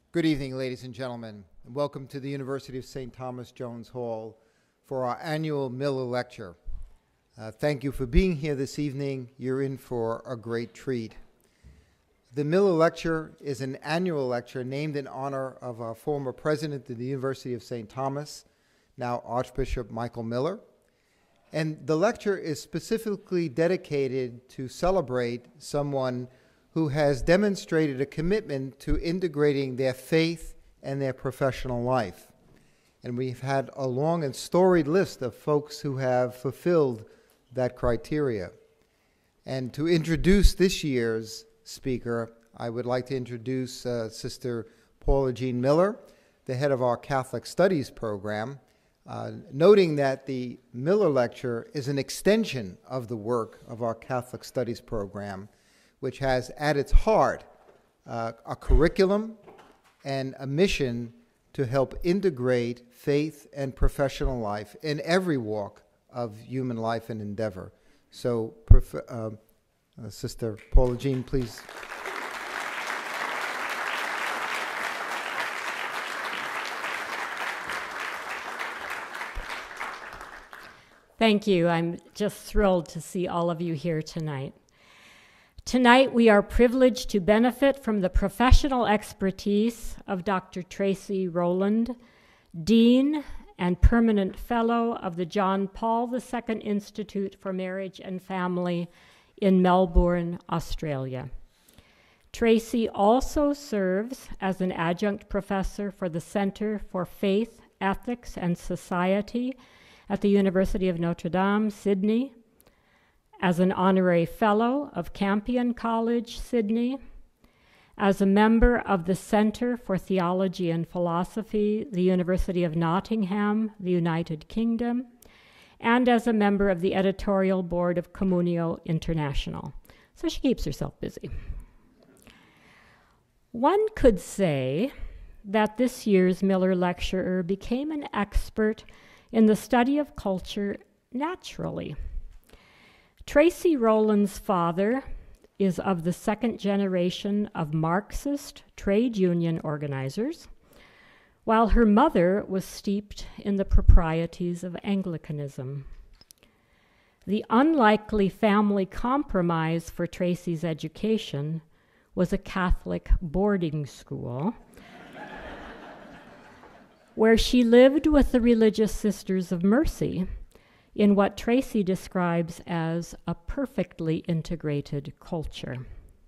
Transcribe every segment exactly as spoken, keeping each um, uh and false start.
Good evening, ladies and gentlemen, and welcome to the University of Saint Thomas Jones Hall for our annual Miller Lecture. Uh, thank you for being here this evening. You're in for a great treat. The Miller Lecture is an annual lecture named in honor of our former president of the University of Saint Thomas, now Archbishop Michael Miller. And the lecture is specifically dedicated to celebrate someone who has demonstrated a commitment to integrating their faith and their professional life. And we've had a long and storied list of folks who have fulfilled that criteria. And to introduce this year's speaker, I would like to introduce uh, Sister Paula Jean Miller, the head of our Catholic Studies program, uh, noting that the Miller Lecture is an extension of the work of our Catholic Studies program, which has at its heart uh, a curriculum and a mission to help integrate faith and professional life in every walk of human life and endeavor. So, uh, uh, Sister Paula Jean, please. Thank you. I'm just thrilled to see all of you here tonight. Tonight, we are privileged to benefit from the professional expertise of Doctor Tracey Rowland, Dean and Permanent Fellow of the John Paul the Second Institute for Marriage and Family in Melbourne, Australia. Tracey also serves as an adjunct professor for the Center for Faith, Ethics and Society at the University of Notre Dame, Sydney, as an honorary fellow of Campion College, Sydney, as a member of the Center for Theology and Philosophy, the University of Nottingham, the United Kingdom, and as a member of the editorial board of Communio International. So she keeps herself busy. One could say that this year's Miller Lecturer became an expert in the study of culture naturally. Tracey Rowland's father is of the second generation of Marxist trade union organizers, while her mother was steeped in the proprieties of Anglicanism. The unlikely family compromise for Tracey's education was a Catholic boarding school where she lived with the Religious Sisters of Mercy in what Tracey describes as a perfectly integrated culture.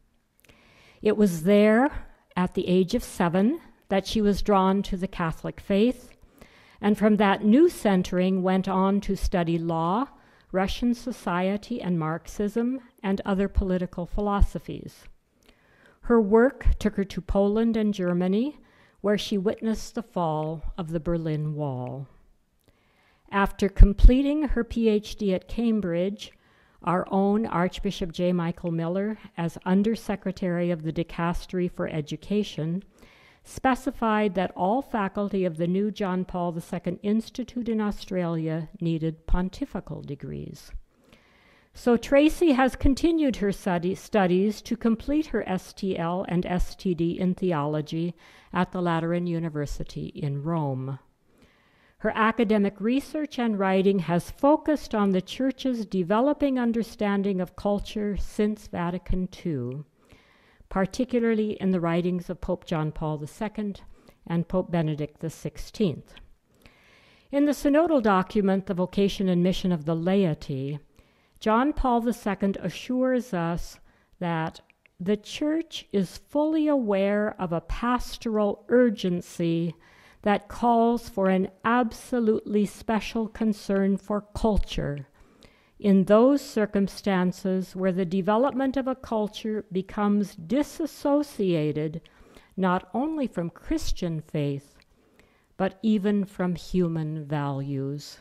It was there, at the age of seven, that she was drawn to the Catholic faith, and from that new centering went on to study law, Russian society and Marxism, and other political philosophies. Her work took her to Poland and Germany, where she witnessed the fall of the Berlin Wall. After completing her P H D at Cambridge, our own Archbishop J. Michael Miller, as Undersecretary of the Dicastery for Education, specified that all faculty of the new John Paul the Second Institute in Australia needed pontifical degrees. So Tracey has continued her study, studies to complete her S T L and S T D in theology at the Lateran University in Rome. Her academic research and writing has focused on the Church's developing understanding of culture since Vatican Two, particularly in the writings of Pope John Paul the Second and Pope Benedict the Sixteenth. In the synodal document, The Vocation and Mission of the Laity, John Paul the Second assures us that the Church is fully aware of a pastoral urgency that calls for an absolutely special concern for culture in those circumstances where the development of a culture becomes disassociated not only from Christian faith, but even from human values.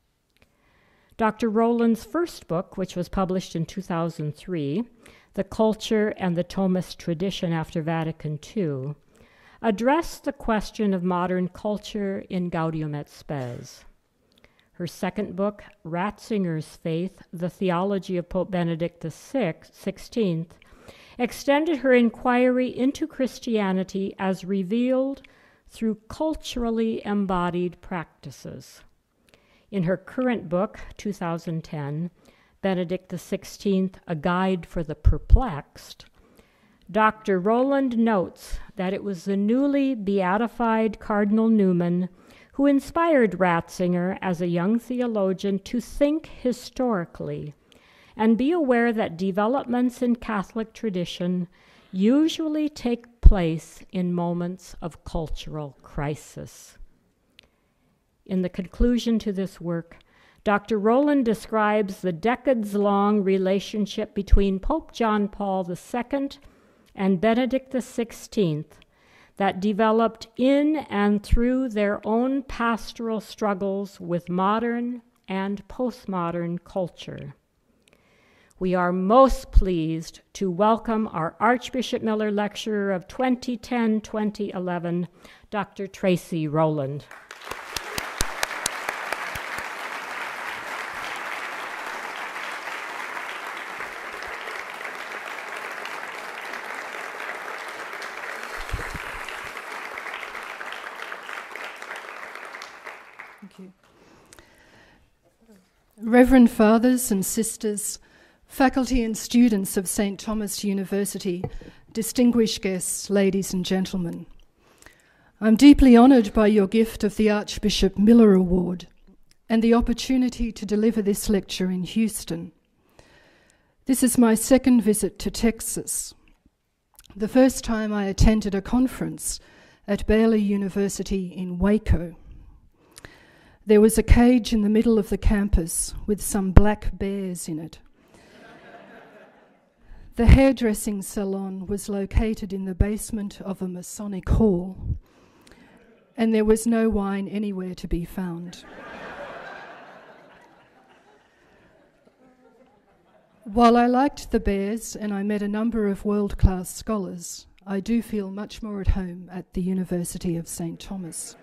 Doctor Rowland's first book, which was published in two thousand three, The Culture and the Thomist Tradition After Vatican Two, addressed the question of modern culture in Gaudium et Spes. Her second book, Ratzinger's Faith, The Theology of Pope Benedict the Sixteenth, extended her inquiry into Christianity as revealed through culturally embodied practices. In her current book, two thousand ten, Benedict the sixteenth, A Guide for the Perplexed, Doctor Rowland notes that it was the newly beatified Cardinal Newman who inspired Ratzinger as a young theologian to think historically and be aware that developments in Catholic tradition usually take place in moments of cultural crisis. In the conclusion to this work, Doctor Rowland describes the decades-long relationship between Pope John Paul the Second and Benedict the sixteenth that developed in and through their own pastoral struggles with modern and postmodern culture. We are most pleased to welcome our Archbishop Miller Lecturer of twenty ten to twenty eleven, Doctor Tracey Rowland. Thank you. Reverend Fathers and Sisters, faculty and students of Saint Thomas University, distinguished guests, ladies and gentlemen, I'm deeply honoured by your gift of the Archbishop Miller Award and the opportunity to deliver this lecture in Houston. This is my second visit to Texas. The first time I attended a conference at Baylor University in Waco. There was a cage in the middle of the campus with some black bears in it. The hairdressing salon was located in the basement of a Masonic hall, and there was no wine anywhere to be found. While I liked the bears and I met a number of world-class scholars, I do feel much more at home at the University of Saint Thomas.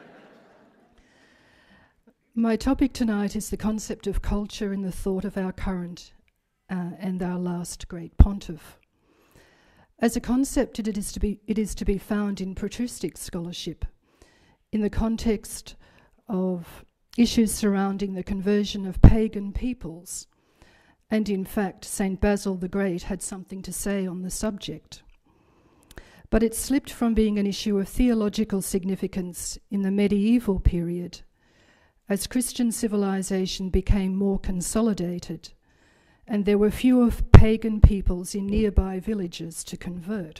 My topic tonight is the concept of culture in the thought of our current uh, and our last great pontiff. As a concept, it is to be, it is to be found in patristic scholarship, in the context of issues surrounding the conversion of pagan peoples, and in fact, Saint Basil the Great had something to say on the subject. But it slipped from being an issue of theological significance in the medieval period, as Christian civilization became more consolidated, and there were fewer pagan peoples in nearby villages to convert.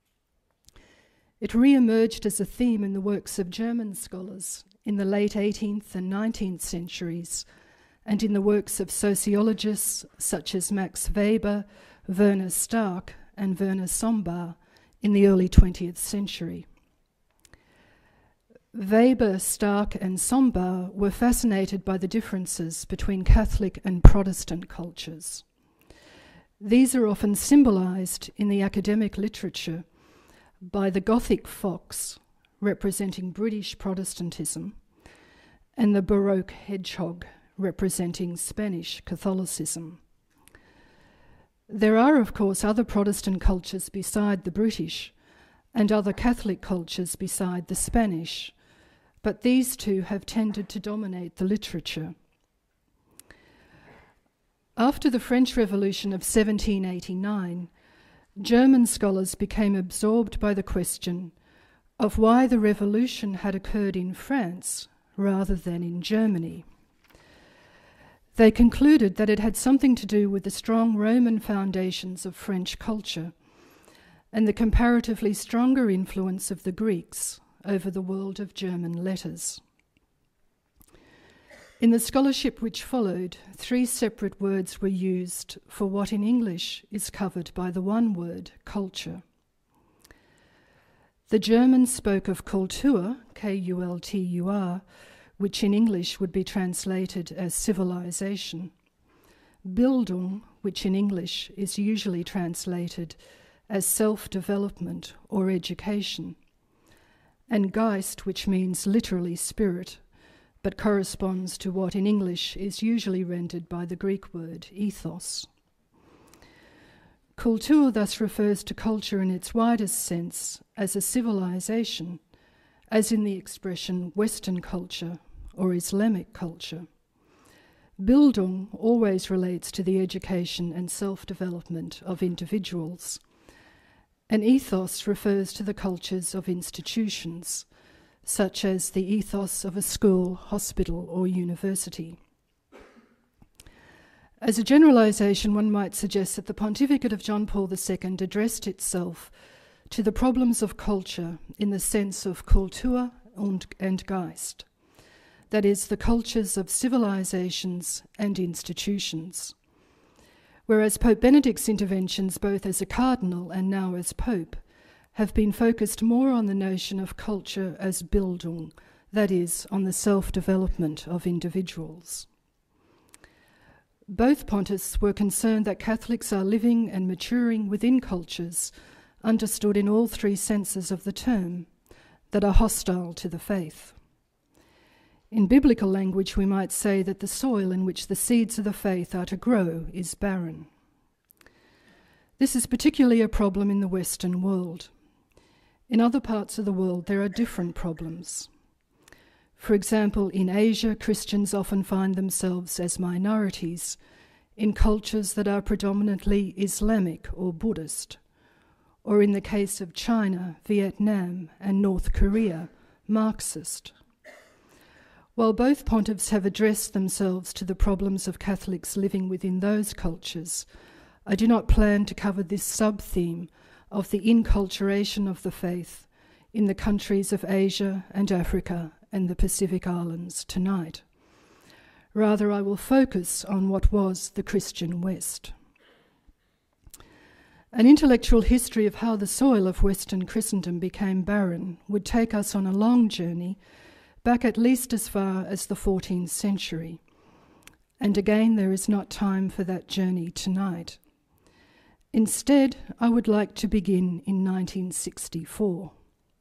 It re-emerged as a theme in the works of German scholars in the late eighteenth and nineteenth centuries, and in the works of sociologists such as Max Weber, Werner Stark, and Werner Sombart in the early twentieth century. Weber, Stark, and Sombart were fascinated by the differences between Catholic and Protestant cultures. These are often symbolized in the academic literature by the Gothic fox, representing British Protestantism, and the Baroque hedgehog, representing Spanish Catholicism. There are, of course, other Protestant cultures beside the British, and other Catholic cultures beside the Spanish, but these two have tended to dominate the literature. After the French Revolution of seventeen eighty-nine, German scholars became absorbed by the question of why the revolution had occurred in France rather than in Germany. They concluded that it had something to do with the strong Roman foundations of French culture and the comparatively stronger influence of the Greeks over the world of German letters. In the scholarship which followed, three separate words were used for what in English is covered by the one word, culture. The Germans spoke of Kultur, K U L T U R, which in English would be translated as civilization, Bildung, which in English is usually translated as self-development or education, and Geist, which means literally spirit, but corresponds to what in English is usually rendered by the Greek word ethos. Kultur thus refers to culture in its widest sense as a civilization, as in the expression Western culture or Islamic culture. Bildung always relates to the education and self-development of individuals. An ethos refers to the cultures of institutions, such as the ethos of a school, hospital, or university. As a generalization, one might suggest that the pontificate of John Paul the Second addressed itself to the problems of culture in the sense of Kultur und, and Geist, that is, the cultures of civilizations and institutions. Whereas Pope Benedict's interventions, both as a cardinal and now as pope, have been focused more on the notion of culture as Bildung, that is, on the self-development of individuals. Both pontiffs were concerned that Catholics are living and maturing within cultures understood in all three senses of the term that are hostile to the faith. In biblical language, we might say that the soil in which the seeds of the faith are to grow is barren. This is particularly a problem in the Western world. In other parts of the world, there are different problems. For example, in Asia, Christians often find themselves as minorities in cultures that are predominantly Islamic or Buddhist, or in the case of China, Vietnam, and North Korea, Marxist. While both pontiffs have addressed themselves to the problems of Catholics living within those cultures, I do not plan to cover this sub-theme of the inculturation of the faith in the countries of Asia and Africa and the Pacific Islands tonight. Rather, I will focus on what was the Christian West. An intellectual history of how the soil of Western Christendom became barren would take us on a long journey back at least as far as the fourteenth century. And again, there is not time for that journey tonight. Instead, I would like to begin in nineteen sixty-four.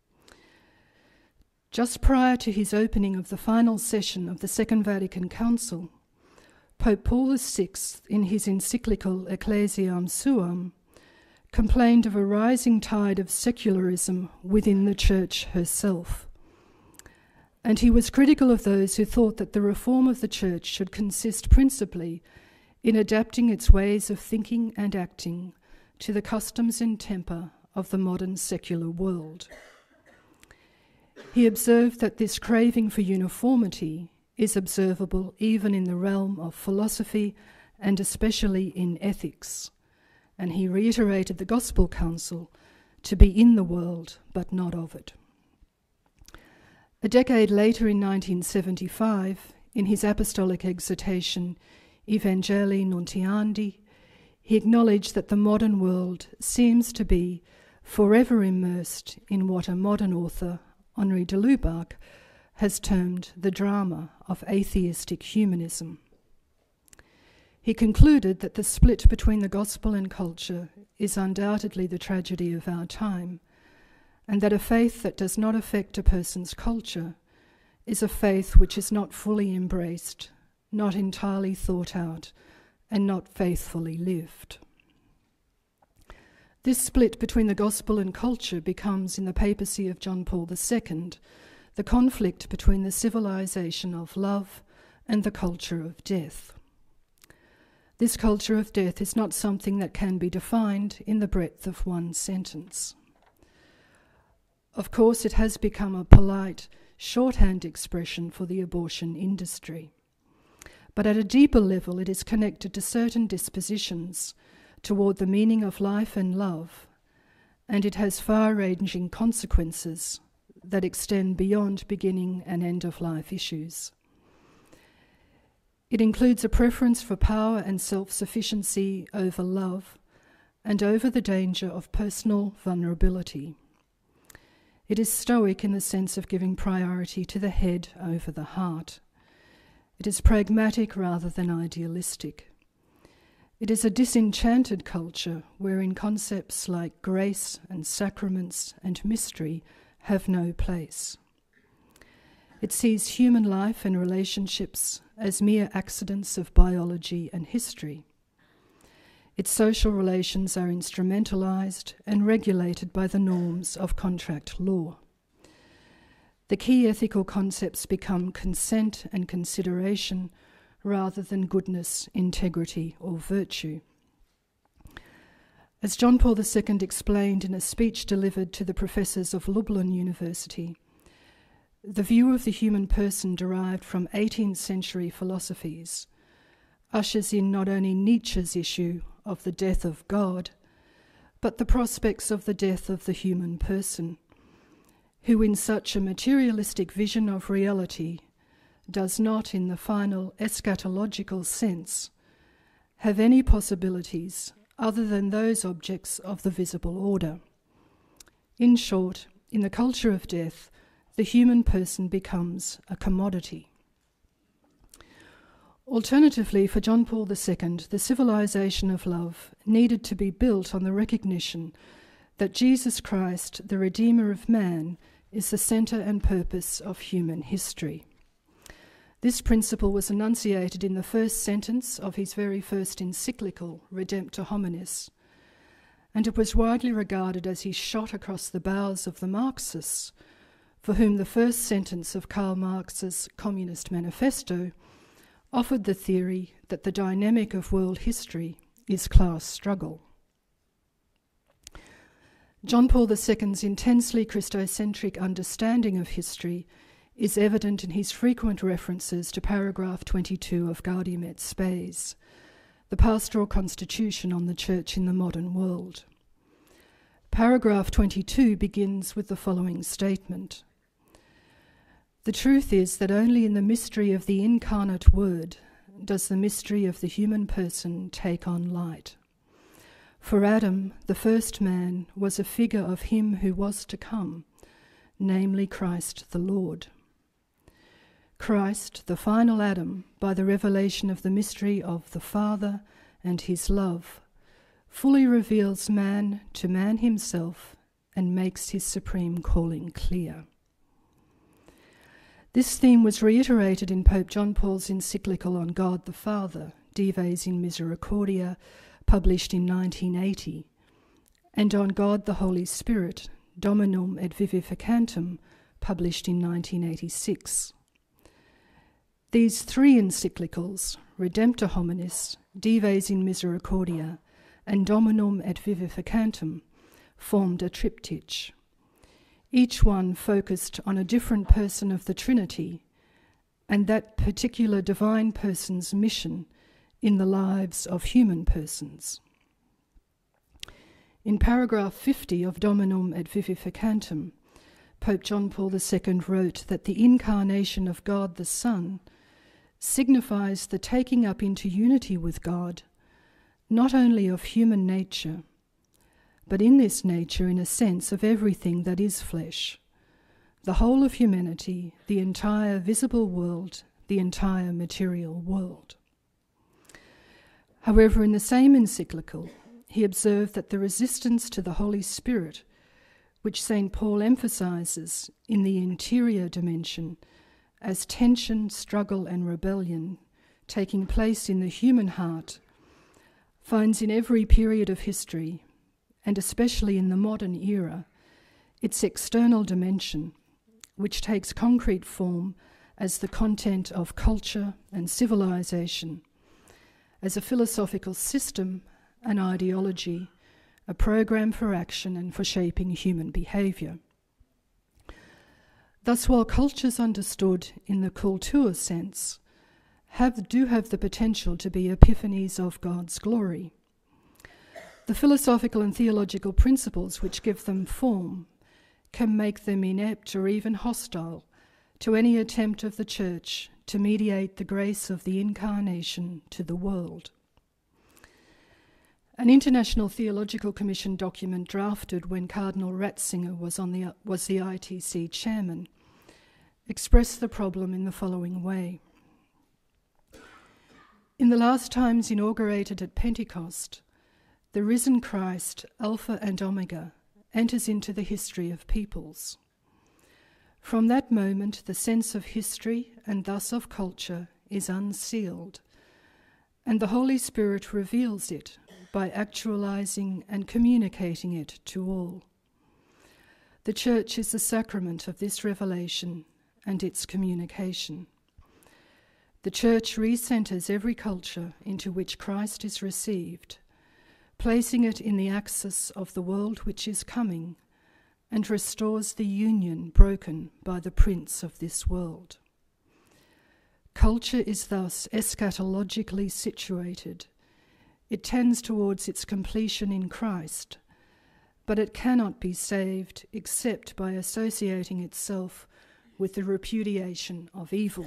Just prior to his opening of the final session of the Second Vatican Council, Pope Paul the Sixth, in his encyclical Ecclesiam Suam, complained of a rising tide of secularism within the Church herself. And he was critical of those who thought that the reform of the Church should consist principally in adapting its ways of thinking and acting to the customs and temper of the modern secular world. He observed that this craving for uniformity is observable even in the realm of philosophy and especially in ethics, and he reiterated the Gospel Counsel to be in the world but not of it. A decade later, in nineteen seventy-five, in his apostolic exhortation Evangelii Nuntiandi, he acknowledged that the modern world seems to be forever immersed in what a modern author, Henri de Lubac, has termed the drama of atheistic humanism. He concluded that the split between the gospel and culture is undoubtedly the tragedy of our time, and that a faith that does not affect a person's culture is a faith which is not fully embraced, not entirely thought out, and not faithfully lived. This split between the gospel and culture becomes, in the papacy of John Paul the Second, the conflict between the civilization of love and the culture of death. This culture of death is not something that can be defined in the breadth of one sentence. Of course, it has become a polite, shorthand expression for the abortion industry. But at a deeper level, it is connected to certain dispositions toward the meaning of life and love, and it has far-ranging consequences that extend beyond beginning and end-of-life issues. It includes a preference for power and self-sufficiency over love and over the danger of personal vulnerability. It is stoic in the sense of giving priority to the head over the heart. It is pragmatic rather than idealistic. It is a disenchanted culture wherein concepts like grace and sacraments and mystery have no place. It sees human life and relationships as mere accidents of biology and history. Its social relations are instrumentalized and regulated by the norms of contract law. The key ethical concepts become consent and consideration rather than goodness, integrity, or virtue. As John Paul the Second explained in a speech delivered to the professors of Lublin University, the view of the human person derived from eighteenth century philosophies ushers in not only Nietzsche's issue of the death of God, but the prospects of the death of the human person, who in such a materialistic vision of reality does not, in the final eschatological sense, have any possibilities other than those objects of the visible order. In short, in the culture of death, the human person becomes a commodity. Alternatively, for John Paul the Second, the civilization of love needed to be built on the recognition that Jesus Christ, the Redeemer of man, is the centre and purpose of human history. This principle was enunciated in the first sentence of his very first encyclical, Redemptor Hominis, and it was widely regarded as his shot across the bows of the Marxists, for whom the first sentence of Karl Marx's Communist Manifesto offered the theory that the dynamic of world history is class struggle. John Paul the Second's intensely Christocentric understanding of history is evident in his frequent references to paragraph twenty-two of Gaudium et Spes, the pastoral constitution on the Church in the modern world. Paragraph twenty-two begins with the following statement: "The truth is that only in the mystery of the incarnate Word does the mystery of the human person take on light. For Adam, the first man, was a figure of him who was to come, namely Christ the Lord. Christ, the final Adam, by the revelation of the mystery of the Father and his love, fully reveals man to man himself and makes his supreme calling clear." This theme was reiterated in Pope John Paul's encyclical on God the Father, Dives in Misericordia, published in nineteen eighty, and on God the Holy Spirit, Dominum et Vivificantum, published in nineteen eighty-six. These three encyclicals, Redemptor Hominis, Dives in Misericordia, and Dominum et Vivificantum, formed a triptych. Each one focused on a different person of the Trinity and that particular divine person's mission in the lives of human persons. In paragraph fifty of Dominum et Vivificantum, Pope John Paul the Second wrote that the incarnation of God the Son signifies the taking up into unity with God, not only of human nature, but in this nature, in a sense, of everything that is flesh, the whole of humanity, the entire visible world, the entire material world. However, in the same encyclical, he observed that the resistance to the Holy Spirit, which Saint Paul emphasizes in the interior dimension as tension, struggle, and rebellion taking place in the human heart, finds in every period of history, and especially in the modern era, its external dimension, which takes concrete form as the content of culture and civilization, as a philosophical system, an ideology, a program for action and for shaping human behavior. Thus, while cultures understood in the Kultur sense have, do have the potential to be epiphanies of God's glory, the philosophical and theological principles which give them form can make them inept or even hostile to any attempt of the Church to mediate the grace of the Incarnation to the world. An International Theological Commission document drafted when Cardinal Ratzinger was, on the, was the I T C chairman expressed the problem in the following way. In the last times inaugurated at Pentecost, the risen Christ, Alpha and Omega, enters into the history of peoples. From that moment, the sense of history and thus of culture is unsealed, and the Holy Spirit reveals it by actualizing and communicating it to all. The Church is the sacrament of this revelation and its communication. The Church recenters every culture into which Christ is received, placing it in the axis of the world which is coming, and restores the union broken by the prince of this world. Culture is thus eschatologically situated. It tends towards its completion in Christ, but it cannot be saved except by associating itself with the repudiation of evil.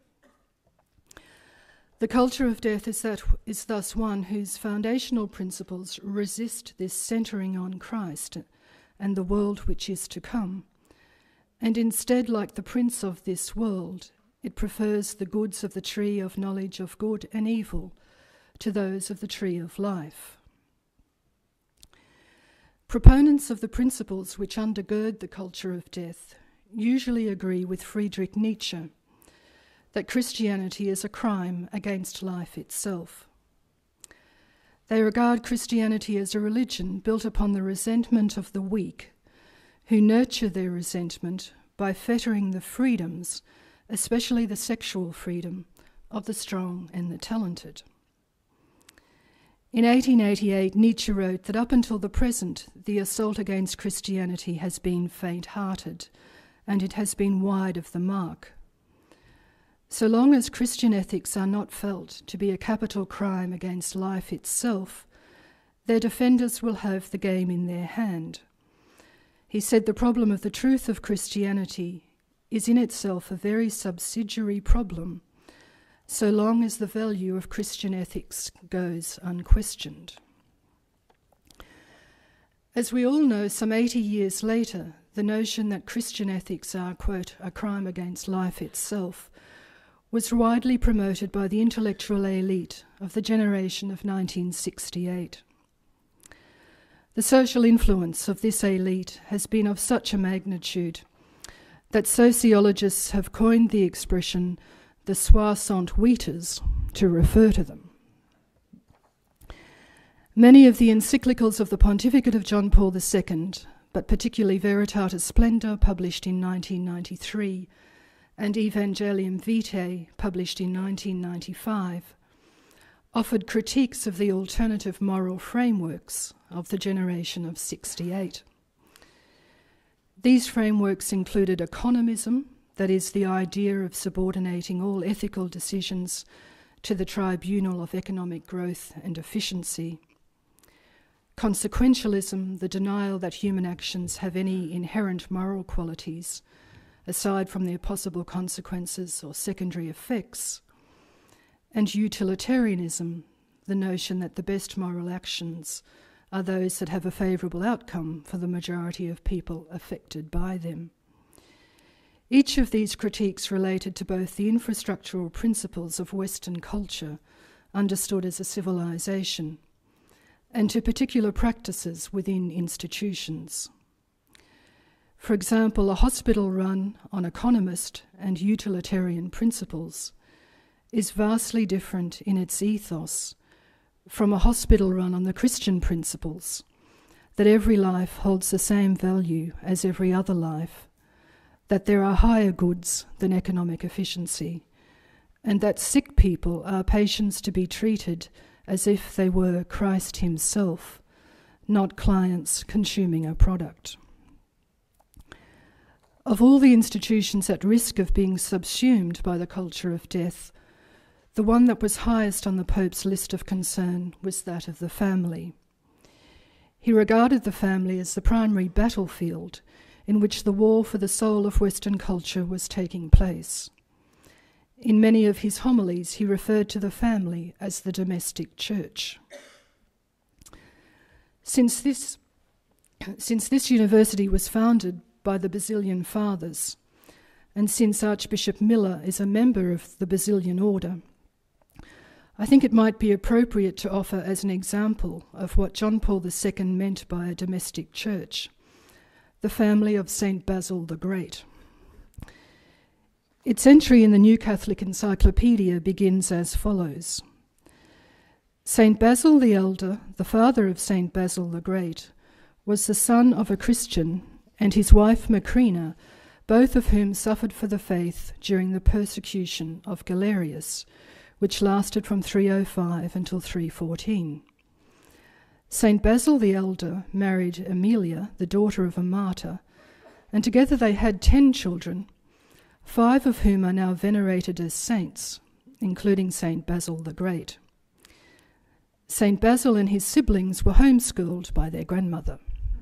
The culture of death is, that, is thus one whose foundational principles resist this centering on Christ and the world which is to come, and instead, like the prince of this world, it prefers the goods of the tree of knowledge of good and evil to those of the tree of life. Proponents of the principles which undergird the culture of death usually agree with Friedrich Nietzsche that Christianity is a crime against life itself. They regard Christianity as a religion built upon the resentment of the weak, who nurture their resentment by fettering the freedoms, especially the sexual freedom, of the strong and the talented. In eighteen eighty-eight, Nietzsche wrote that up until the present, the assault against Christianity has been faint-hearted, and it has been wide of the mark. So long as Christian ethics are not felt to be a capital crime against life itself, their defenders will have the game in their hand. He said the problem of the truth of Christianity is in itself a very subsidiary problem, so long as the value of Christian ethics goes unquestioned. As we all know, some eighty years later, the notion that Christian ethics are, quote, a crime against life itself, was widely promoted by the intellectual elite of the generation of nineteen sixty-eight. The social influence of this elite has been of such a magnitude that sociologists have coined the expression the soixante-huiters to refer to them. Many of the encyclicals of the pontificate of John Paul the Second, but particularly Veritatis Splendor, published in nineteen ninety-three, and Evangelium Vitae, published in nineteen ninety-five, offered critiques of the alternative moral frameworks of the generation of sixty-eight. These frameworks included economism, that is, the idea of subordinating all ethical decisions to the tribunal of economic growth and efficiency; consequentialism, the denial that human actions have any inherent moral qualities, aside from their possible consequences or secondary effects; and utilitarianism, the notion that the best moral actions are those that have a favourable outcome for the majority of people affected by them. Each of these critiques related to both the infrastructural principles of Western culture, understood as a civilization, and to particular practices within institutions. For example, a hospital run on economist and utilitarian principles is vastly different in its ethos from a hospital run on the Christian principles that every life holds the same value as every other life, that there are higher goods than economic efficiency, and that sick people are patients to be treated as if they were Christ himself, not clients consuming a product. Of all the institutions at risk of being subsumed by the culture of death, the one that was highest on the Pope's list of concern was that of the family. He regarded the family as the primary battlefield in which the war for the soul of Western culture was taking place. In many of his homilies, he referred to the family as the domestic church. Since this, since this university was founded by the Basilian Fathers, and since Archbishop Miller is a member of the Basilian Order, I think it might be appropriate to offer as an example of what John Paul the Second meant by a domestic church, the family of Saint Basil the Great. Its entry in the New Catholic Encyclopedia begins as follows. Saint Basil the Elder, the father of Saint Basil the Great, was the son of a Christian, and his wife Macrina, both of whom suffered for the faith during the persecution of Galerius, which lasted from three oh five until three fourteen. Saint Basil the Elder married Amelia, the daughter of a martyr, and together they had ten children, five of whom are now venerated as saints, including Saint Basil the Great. Saint Basil and his siblings were homeschooled by their grandmother.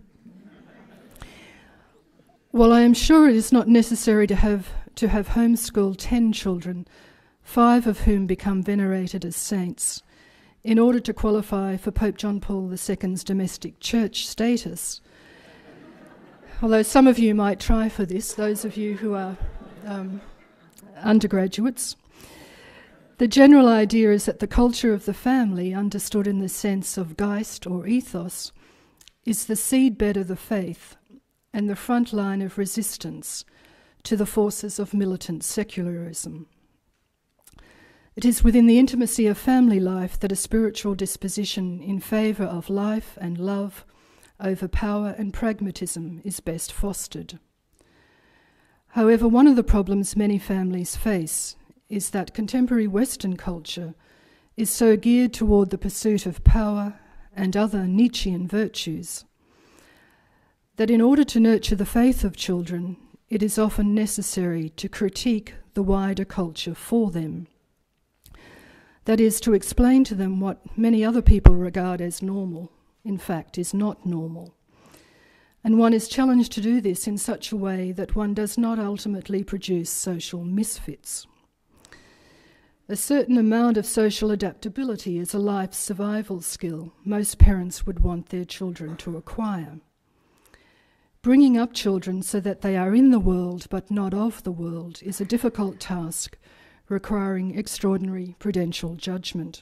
While I am sure it is not necessary to have to have homeschooled ten children, five of whom become venerated as saints, in order to qualify for Pope John Paul the Second's domestic church status, although some of you might try for this, those of you who are um, undergraduates, the general idea is that the culture of the family, understood in the sense of Geist or ethos, is the seedbed of the faith and the front line of resistance to the forces of militant secularism. It is within the intimacy of family life that a spiritual disposition in favour of life and love over power and pragmatism is best fostered. However, one of the problems many families face is that contemporary Western culture is so geared toward the pursuit of power and other Nietzschean virtues that in order to nurture the faith of children, it is often necessary to critique the wider culture for them. That is, to explain to them what many other people regard as normal, in fact, is not normal. And one is challenged to do this in such a way that one does not ultimately produce social misfits. A certain amount of social adaptability is a life survival skill most parents would want their children to acquire. Bringing up children so that they are in the world but not of the world is a difficult task, requiring extraordinary prudential judgment.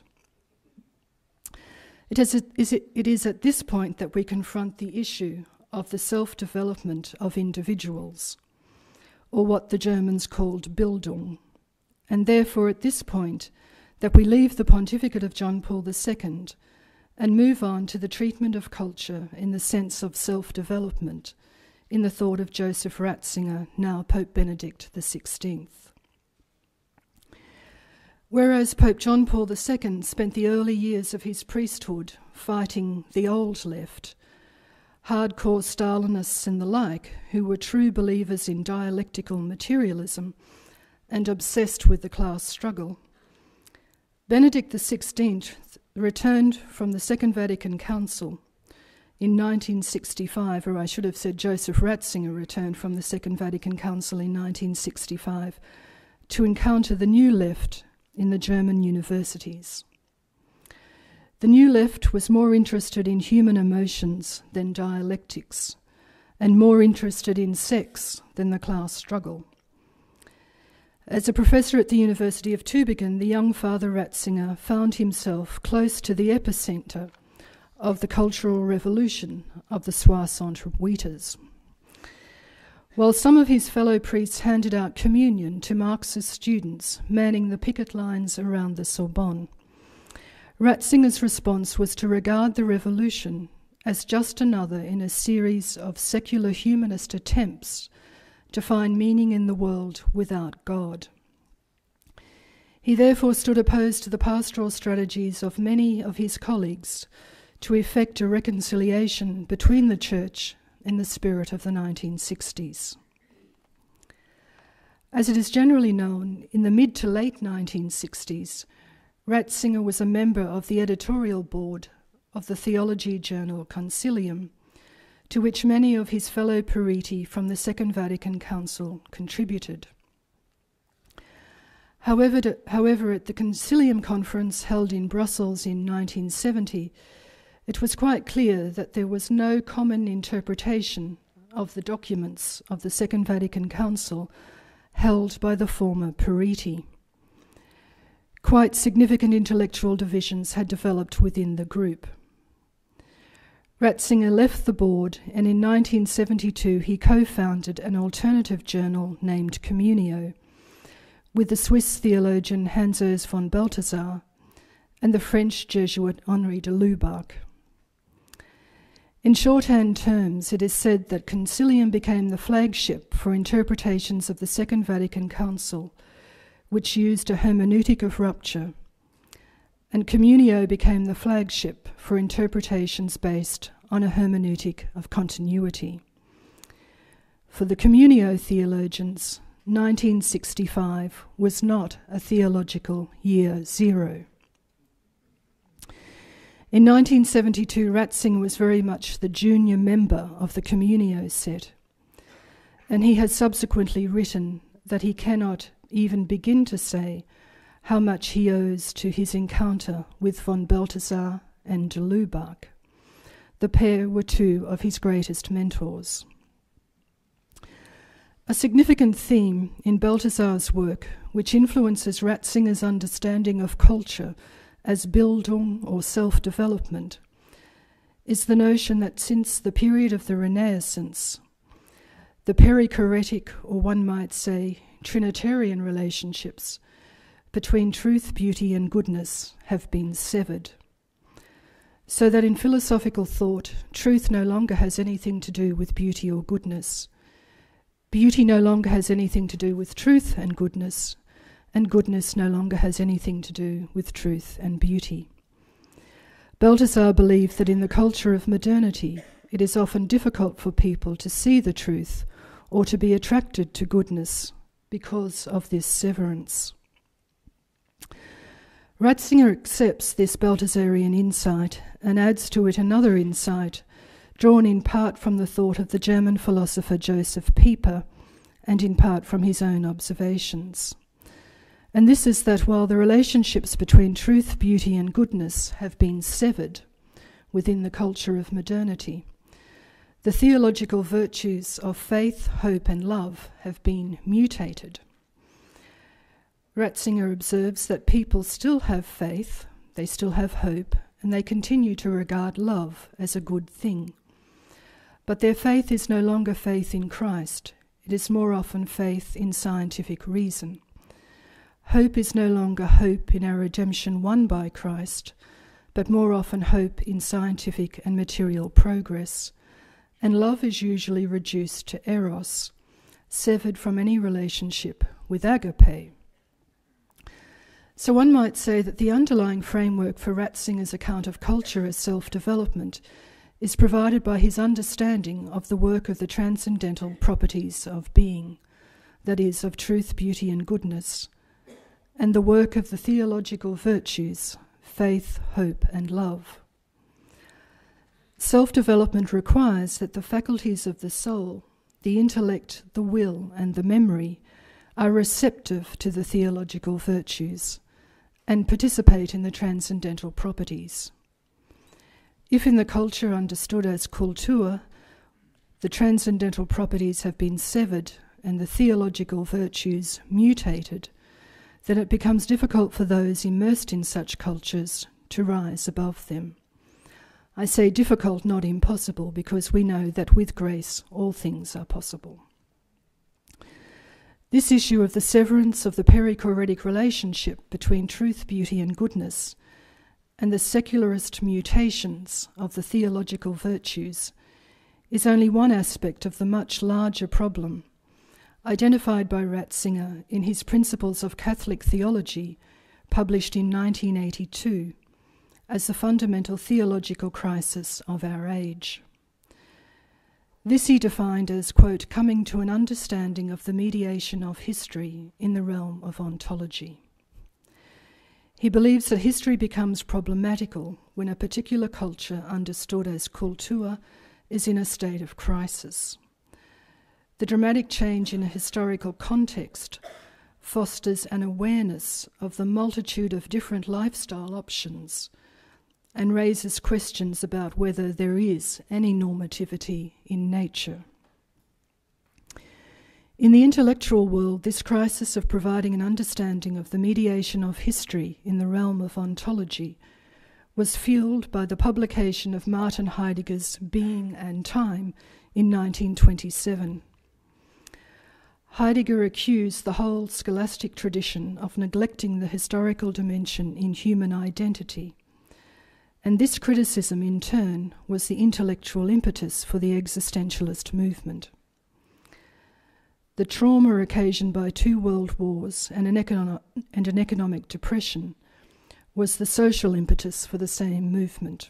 It is, a, is it, it is at this point that we confront the issue of the self-development of individuals, or what the Germans called Bildung, and therefore at this point that we leave the pontificate of John Paul the Second and move on to the treatment of culture in the sense of self-development in the thought of Joseph Ratzinger, now Pope Benedict the Sixteenth. Whereas Pope John Paul the Second spent the early years of his priesthood fighting the old left, hardcore Stalinists and the like, who were true believers in dialectical materialism and obsessed with the class struggle, Benedict the Sixteenth returned from the Second Vatican Council in nineteen sixty-five, or I should have said Joseph Ratzinger returned from the Second Vatican Council in nineteen sixty-five, to encounter the new left in the German universities. The New Left was more interested in human emotions than dialectics, and more interested in sex than the class struggle. As a professor at the University of Tübingen, the young Father Ratzinger found himself close to the epicenter of the cultural revolution of the soixante-huiters. While some of his fellow priests handed out communion to Marxist students manning the picket lines around the Sorbonne, Ratzinger's response was to regard the revolution as just another in a series of secular humanist attempts to find meaning in the world without God. He therefore stood opposed to the pastoral strategies of many of his colleagues to effect a reconciliation between the Church in the spirit of the nineteen sixties. As it is generally known, in the mid to late nineteen sixties, Ratzinger was a member of the editorial board of the theology journal Concilium, to which many of his fellow Periti from the Second Vatican Council contributed. However, to, however, at the Concilium conference held in Brussels in nineteen seventy, it was quite clear that there was no common interpretation of the documents of the Second Vatican Council held by the former Periti. Quite significant intellectual divisions had developed within the group. Ratzinger left the board, and in nineteen seventy-two he co-founded an alternative journal named Communio with the Swiss theologian Hans Urs von Balthasar and the French Jesuit Henri de Lubac. In shorthand terms, it is said that Concilium became the flagship for interpretations of the Second Vatican Council, which used a hermeneutic of rupture, and Communio became the flagship for interpretations based on a hermeneutic of continuity. For the Communio theologians, nineteen sixty-five was not a theological year zero. In nineteen seventy-two, Ratzinger was very much the junior member of the Communio set, and he has subsequently written that he cannot even begin to say how much he owes to his encounter with von Balthasar and de Lubac. The pair were two of his greatest mentors. A significant theme in Balthasar's work, which influences Ratzinger's understanding of culture as Bildung or self-development, is the notion that since the period of the Renaissance, the perichoretic, or one might say Trinitarian relationships between truth, beauty, and goodness have been severed. So that in philosophical thought, truth no longer has anything to do with beauty or goodness. Beauty no longer has anything to do with truth and goodness, and goodness no longer has anything to do with truth and beauty. Balthasar believed that in the culture of modernity, it is often difficult for people to see the truth or to be attracted to goodness because of this severance. Ratzinger accepts this Balthasarian insight and adds to it another insight, drawn in part from the thought of the German philosopher Joseph Pieper and in part from his own observations. And this is that while the relationships between truth, beauty, and goodness have been severed within the culture of modernity, the theological virtues of faith, hope, and love have been mutated. Ratzinger observes that people still have faith, they still have hope, and they continue to regard love as a good thing. But their faith is no longer faith in Christ, it is more often faith in scientific reason. Hope is no longer hope in our redemption won by Christ, but more often hope in scientific and material progress. And love is usually reduced to eros, severed from any relationship with agape. So one might say that the underlying framework for Ratzinger's account of culture as self-development is provided by his understanding of the work of the transcendental properties of being, that is, of truth, beauty, and goodness, and the work of the theological virtues, faith, hope, and love. Self-development requires that the faculties of the soul, the intellect, the will, and the memory are receptive to the theological virtues and participate in the transcendental properties. If in the culture understood as Kultur, the transcendental properties have been severed and the theological virtues mutated, then it becomes difficult for those immersed in such cultures to rise above them. I say difficult, not impossible, because we know that with grace all things are possible. This issue of the severance of the perichoretic relationship between truth, beauty, and goodness, and the secularist mutations of the theological virtues, is only one aspect of the much larger problem identified by Ratzinger in his Principles of Catholic Theology, published in nineteen eighty-two, as the fundamental theological crisis of our age. This he defined as, quote, coming to an understanding of the mediation of history in the realm of ontology. He believes that history becomes problematical when a particular culture understood as Kultur is in a state of crisis. The dramatic change in a historical context fosters an awareness of the multitude of different lifestyle options and raises questions about whether there is any normativity in nature. In the intellectual world, this crisis of providing an understanding of the mediation of history in the realm of ontology was fueled by the publication of Martin Heidegger's Being and Time in nineteen twenty-seven. Heidegger accused the whole scholastic tradition of neglecting the historical dimension in human identity, and this criticism in turn was the intellectual impetus for the existentialist movement. The trauma occasioned by two world wars and an, econo- and an economic depression was the social impetus for the same movement.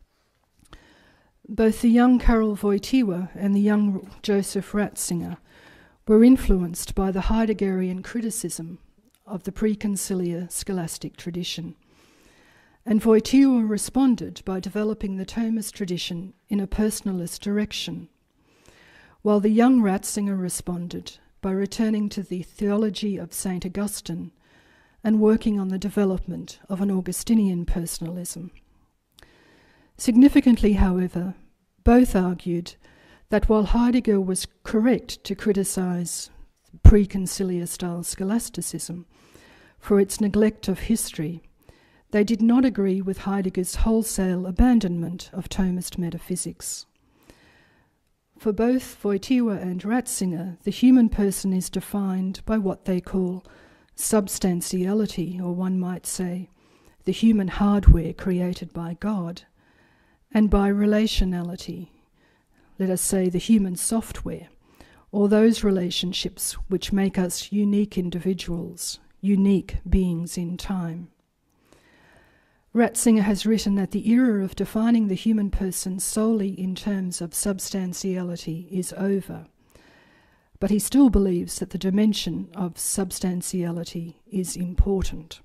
Both the young Karol Wojtyła and the young Joseph Ratzinger were influenced by the Heideggerian criticism of the preconciliar scholastic tradition, and Wojtyła responded by developing the Thomist tradition in a personalist direction, while the young Ratzinger responded by returning to the theology of Saint Augustine and working on the development of an Augustinian personalism. Significantly, however, both argued that while Heidegger was correct to criticize preconciliar-style scholasticism for its neglect of history, they did not agree with Heidegger's wholesale abandonment of Thomist metaphysics. For both Wojtyła and Ratzinger, the human person is defined by what they call substantiality, or one might say, the human hardware created by God, and by relationality, let us say the human software, or those relationships which make us unique individuals, unique beings in time. Ratzinger has written that the era of defining the human person solely in terms of substantiality is over, but he still believes that the dimension of substantiality is important.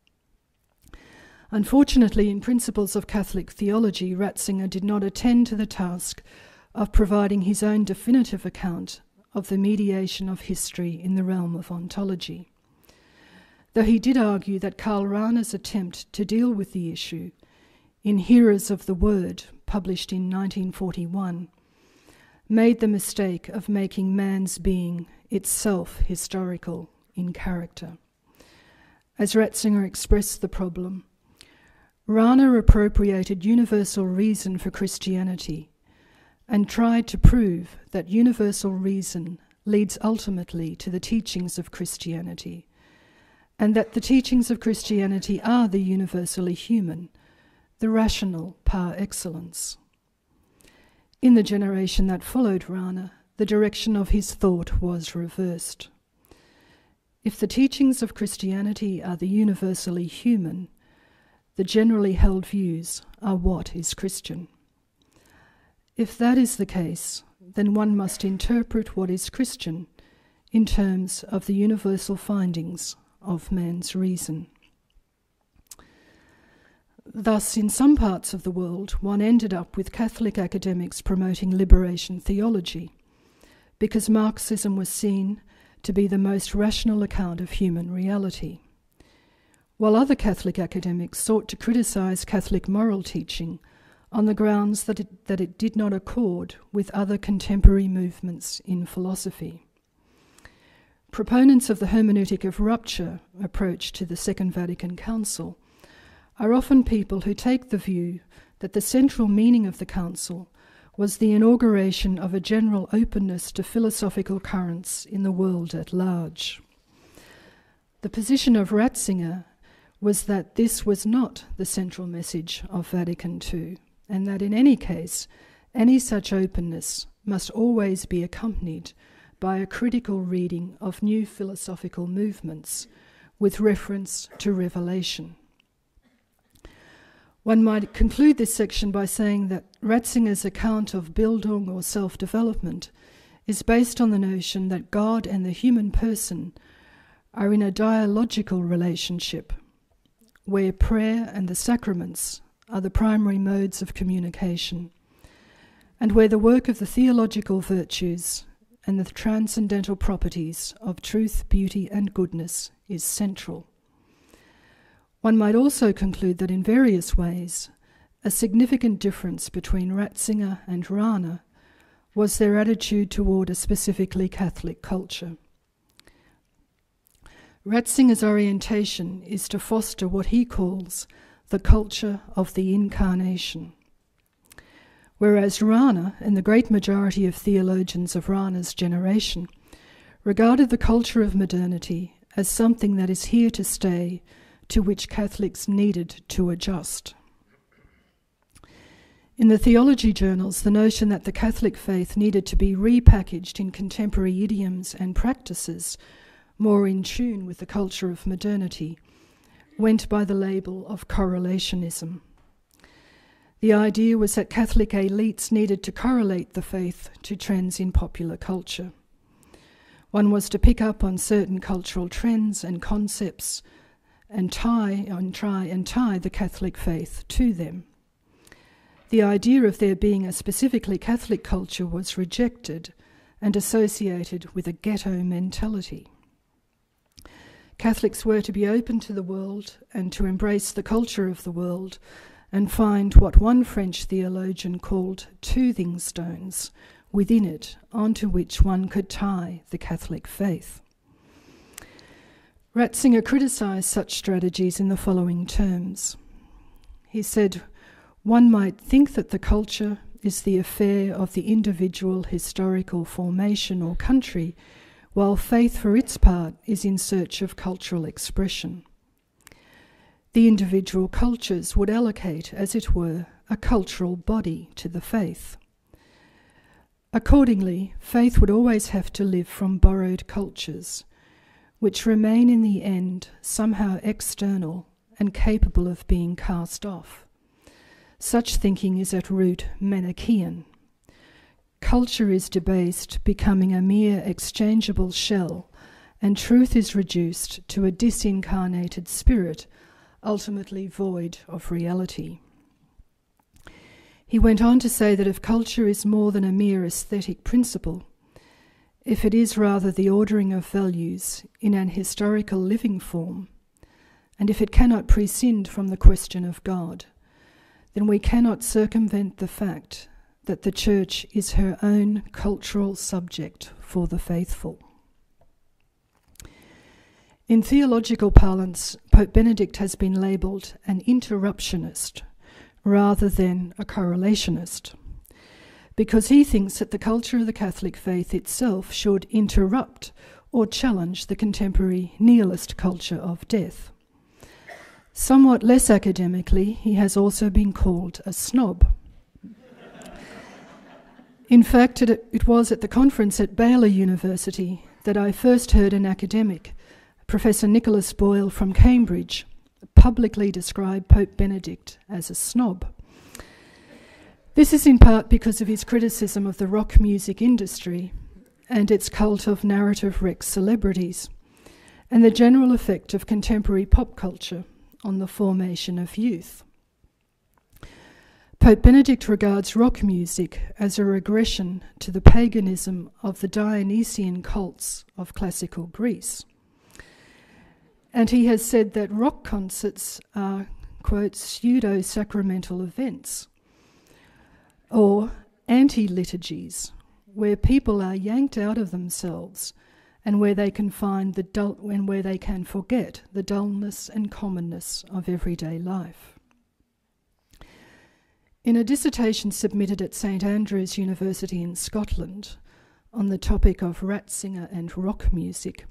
Unfortunately, in Principles of Catholic Theology, Ratzinger did not attend to the task of providing his own definitive account of the mediation of history in the realm of ontology. Though he did argue that Karl Rahner's attempt to deal with the issue in Hearers of the Word, published in nineteen forty-one, made the mistake of making man's being itself historical in character. As Ratzinger expressed the problem, Rahner appropriated universal reason for Christianity and tried to prove that universal reason leads ultimately to the teachings of Christianity, and that the teachings of Christianity are the universally human, the rational par excellence. In the generation that followed Rahner, the direction of his thought was reversed. If the teachings of Christianity are the universally human, the generally held views are what is Christian. If that is the case, then one must interpret what is Christian in terms of the universal findings of man's reason. Thus, in some parts of the world, one ended up with Catholic academics promoting liberation theology, because Marxism was seen to be the most rational account of human reality, while other Catholic academics sought to criticize Catholic moral teaching on the grounds that it, that it did not accord with other contemporary movements in philosophy. Proponents of the hermeneutic of rupture approach to the Second Vatican Council are often people who take the view that the central meaning of the Council was the inauguration of a general openness to philosophical currents in the world at large. The position of Ratzinger was that this was not the central message of Vatican Two, and that in any case, any such openness must always be accompanied by a critical reading of new philosophical movements with reference to revelation. One might conclude this section by saying that Ratzinger's account of Bildung or self-development is based on the notion that God and the human person are in a dialogical relationship, where prayer and the sacraments are the primary modes of communication, and where the work of the theological virtues and the transcendental properties of truth, beauty, and goodness is central. One might also conclude that in various ways, a significant difference between Ratzinger and Rahner was their attitude toward a specifically Catholic culture. Ratzinger's orientation is to foster what he calls the culture of the incarnation, whereas Rahner and the great majority of theologians of Rahner's generation regarded the culture of modernity as something that is here to stay, to which Catholics needed to adjust. In the theology journals, the notion that the Catholic faith needed to be repackaged in contemporary idioms and practices more in tune with the culture of modernity went by the label of correlationism. The idea was that Catholic elites needed to correlate the faith to trends in popular culture. One was to pick up on certain cultural trends and concepts and tie and try and tie the Catholic faith to them. The idea of there being a specifically Catholic culture was rejected and associated with a ghetto mentality. Catholics were to be open to the world and to embrace the culture of the world and find what one French theologian called toothing stones within it onto which one could tie the Catholic faith. Ratzinger criticised such strategies in the following terms. He said, "One might think that the culture is the affair of the individual historical formation or country, while faith for its part is in search of cultural expression. The individual cultures would allocate, as it were, a cultural body to the faith. Accordingly, faith would always have to live from borrowed cultures, which remain in the end somehow external and capable of being cast off. Such thinking is at root Manichaean. Culture is debased, becoming a mere exchangeable shell, and truth is reduced to a disincarnated spirit, ultimately void of reality." He went on to say that if culture is more than a mere aesthetic principle, if it is rather the ordering of values in an historical living form, and if it cannot prescind from the question of God, then we cannot circumvent the fact that the Church is her own cultural subject for the faithful. In theological parlance, Pope Benedict has been labelled an interruptionist rather than a correlationist, because he thinks that the culture of the Catholic faith itself should interrupt or challenge the contemporary nihilist culture of death. Somewhat less academically, he has also been called a snob. In fact, it, it was at the conference at Baylor University that I first heard an academic, Professor Nicholas Boyle from Cambridge, publicly describe Pope Benedict as a snob. This is in part because of his criticism of the rock music industry and its cult of narrative wreck celebrities, and the general effect of contemporary pop culture on the formation of youth. Pope Benedict regards rock music as a regression to the paganism of the Dionysian cults of classical Greece. And he has said that rock concerts are, quote, pseudo-sacramental events, or anti-liturgies, where people are yanked out of themselves and where they can find the dull, and where they can forget the dullness and commonness of everyday life. In a dissertation submitted at Saint Andrews University in Scotland on the topic of Ratzinger and rock music,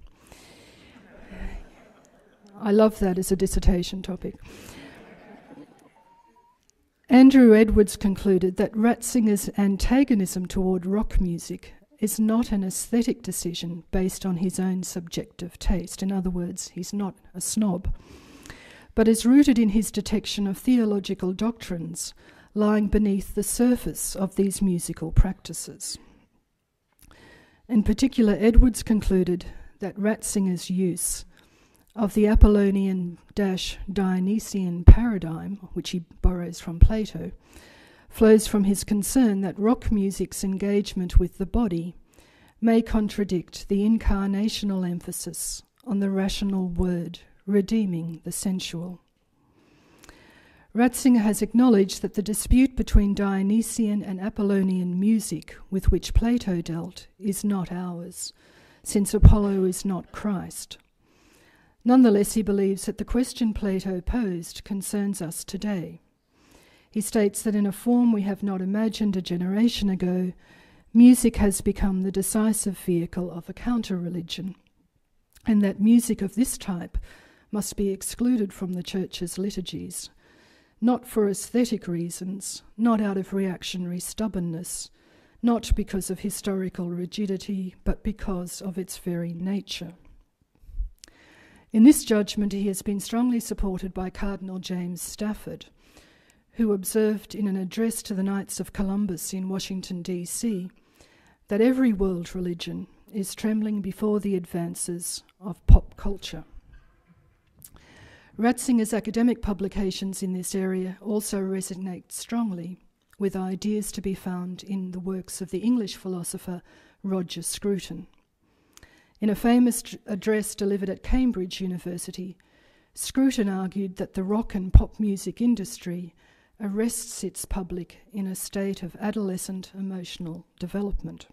I love that as a dissertation topic, Andrew Edwards concluded that Ratzinger's antagonism toward rock music is not an aesthetic decision based on his own subjective taste. In other words, he's not a snob, but is rooted in his detection of theological doctrines lying beneath the surface of these musical practices. In particular, Edwards concluded that Ratzinger's use of the Apollonian-Dionysian paradigm, which he borrows from Plato, flows from his concern that rock music's engagement with the body may contradict the incarnational emphasis on the rational word redeeming the sensual. Ratzinger has acknowledged that the dispute between Dionysian and Apollonian music with which Plato dealt is not ours, since Apollo is not Christ. Nonetheless, he believes that the question Plato posed concerns us today. He states that in a form we have not imagined a generation ago, music has become the decisive vehicle of a counter-religion, and that music of this type must be excluded from the Church's liturgies, not for aesthetic reasons, not out of reactionary stubbornness, not because of historical rigidity, but because of its very nature. In this judgment, he has been strongly supported by Cardinal James Stafford, who observed in an address to the Knights of Columbus in Washington, D C, that every world religion is trembling before the advances of pop culture. Ratzinger's academic publications in this area also resonate strongly with ideas to be found in the works of the English philosopher Roger Scruton. In a famous tr- address delivered at Cambridge University, Scruton argued that the rock and pop music industry arrests its public in a state of adolescent emotional development.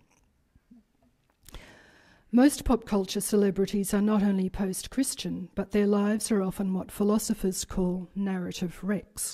Most pop culture celebrities are not only post-Christian, but their lives are often what philosophers call narrative wrecks.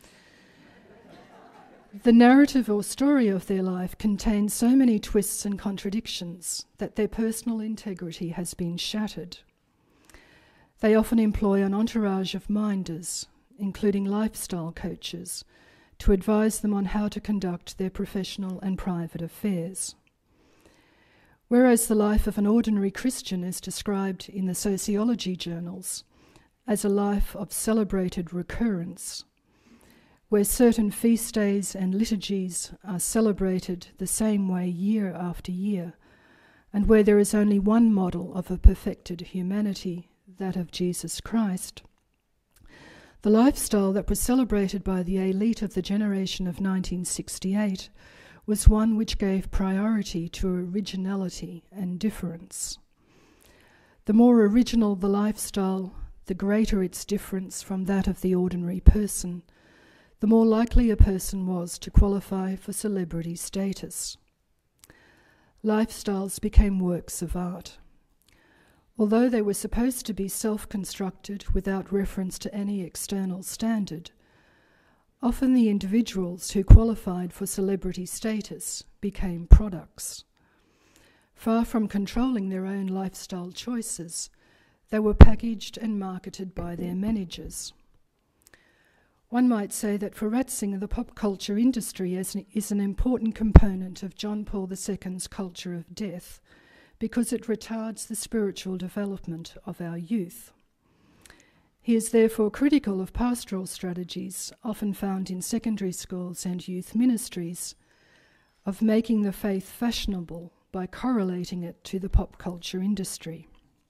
The narrative or story of their life contains so many twists and contradictions that their personal integrity has been shattered. They often employ an entourage of minders, including lifestyle coaches, to advise them on how to conduct their professional and private affairs. Whereas the life of an ordinary Christian is described in the sociology journals as a life of celebrated recurrence, where certain feast days and liturgies are celebrated the same way year after year, and where there is only one model of a perfected humanity, that of Jesus Christ, the lifestyle that was celebrated by the elite of the generation of nineteen sixty-eight was one which gave priority to originality and difference. The more original the lifestyle, the greater its difference from that of the ordinary person, the more likely a person was to qualify for celebrity status. Lifestyles became works of art. Although they were supposed to be self-constructed without reference to any external standard, often the individuals who qualified for celebrity status became products. Far from controlling their own lifestyle choices, they were packaged and marketed by their managers. One might say that for Ratzinger, the pop culture industry is an, is an important component of John Paul the Second's culture of death, because it retards the spiritual development of our youth. He is therefore critical of pastoral strategies, often found in secondary schools and youth ministries, of making the faith fashionable by correlating it to the pop culture industry.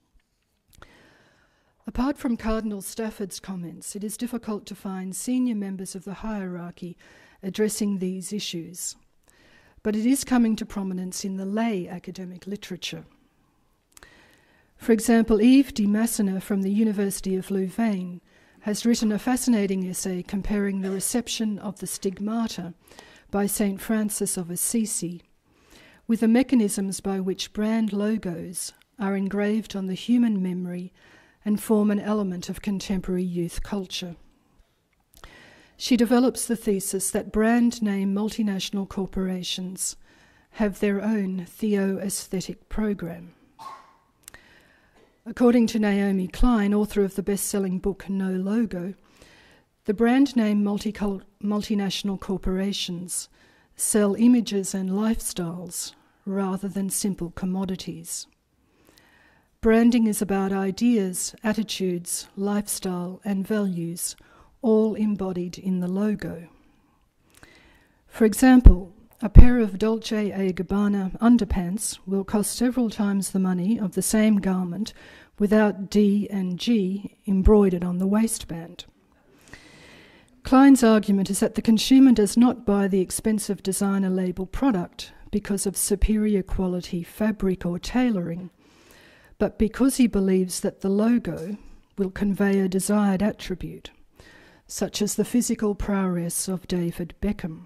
Apart from Cardinal Stafford's comments, it is difficult to find senior members of the hierarchy addressing these issues, but it is coming to prominence in the lay academic literature. For example, Yves de Massenet from the University of Louvain has written a fascinating essay comparing the reception of the stigmata by Saint Francis of Assisi with the mechanisms by which brand logos are engraved on the human memory and form an element of contemporary youth culture. She develops the thesis that brand name multinational corporations have their own theo-aesthetic program. According to Naomi Klein, author of the best-selling book No Logo, the brand name multicul- multinational corporations sell images and lifestyles rather than simple commodities. Branding is about ideas, attitudes, lifestyle, and values, all embodied in the logo. For example, a pair of Dolce and Gabbana underpants will cost several times the money of the same garment without D and G embroidered on the waistband. Klein's argument is that the consumer does not buy the expensive designer label product because of superior quality fabric or tailoring, but because he believes that the logo will convey a desired attribute, such as the physical prowess of David Beckham.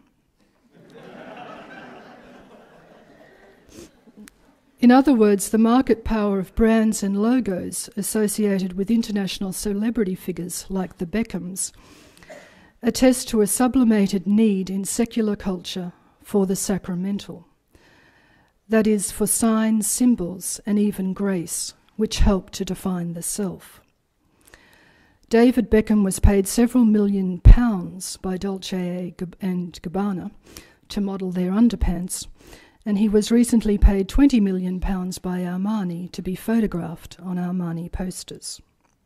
In other words, the market power of brands and logos associated with international celebrity figures like the Beckhams attest to a sublimated need in secular culture for the sacramental. that is, for signs, symbols, and even grace, which help to define the self. David Beckham was paid several million pounds by Dolce and Gabbana to model their underpants, and he was recently paid twenty million pounds by Armani to be photographed on Armani posters.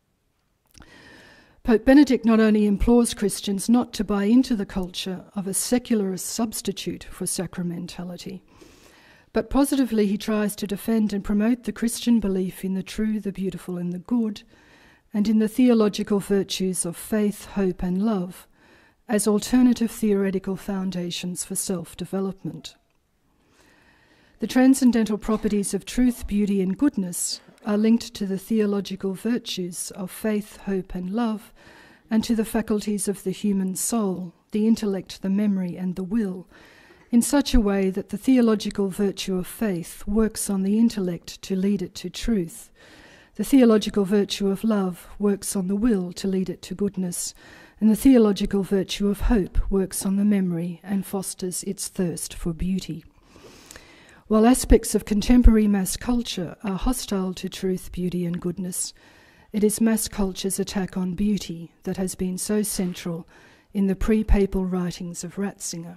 Pope Benedict not only implores Christians not to buy into the culture of a secularist substitute for sacramentality, but positively he tries to defend and promote the Christian belief in the true, the beautiful, and the good, and in the theological virtues of faith, hope, and love as alternative theoretical foundations for self-development. The transcendental properties of truth, beauty, and goodness are linked to the theological virtues of faith, hope, and love, and to the faculties of the human soul, the intellect, the memory, and the will, in such a way that the theological virtue of faith works on the intellect to lead it to truth. The theological virtue of love works on the will to lead it to goodness, and the theological virtue of hope works on the memory and fosters its thirst for beauty. While aspects of contemporary mass culture are hostile to truth, beauty, and goodness, it is mass culture's attack on beauty that has been so central in the pre-papal writings of Ratzinger.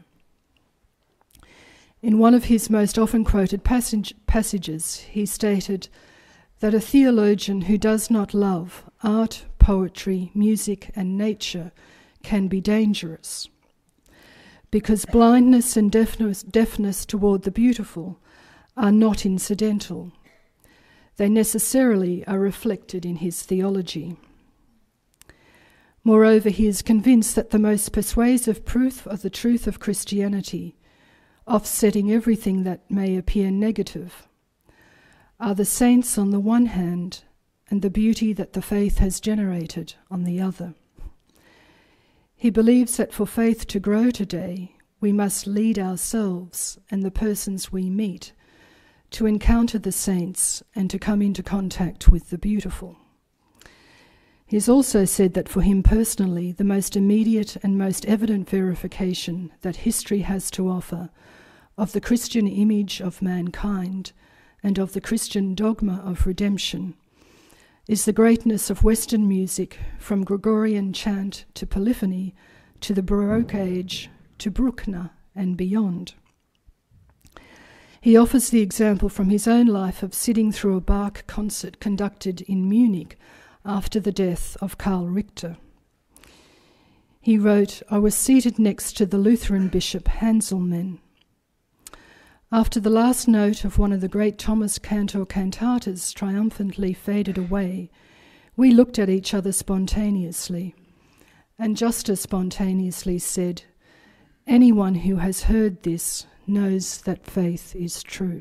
In one of his most often quoted passage, passages, he stated that a theologian who does not love art, poetry, music, and nature can be dangerous, because blindness and deafness, deafness toward the beautiful are not incidental. They necessarily are reflected in his theology. Moreover, he is convinced that the most persuasive proof of the truth of Christianity, offsetting everything that may appear negative, are the saints on the one hand and the beauty that the faith has generated on the other. He believes that for faith to grow today, we must lead ourselves and the persons we meet to encounter the saints and to come into contact with the beautiful. He has also said that for him personally, the most immediate and most evident verification that history has to offer of the Christian image of mankind and of the Christian dogma of redemption is the greatness of Western music, from Gregorian chant to polyphony to the Baroque age to Bruckner and beyond. He offers the example from his own life of sitting through a Bach concert conducted in Munich after the death of Karl Richter. He wrote, "I was seated next to the Lutheran bishop Hanselmann. After the last note of one of the great Thomas Cantor cantatas triumphantly faded away, we looked at each other spontaneously, and just as spontaneously said, 'Anyone who has heard this knows that faith is true.'"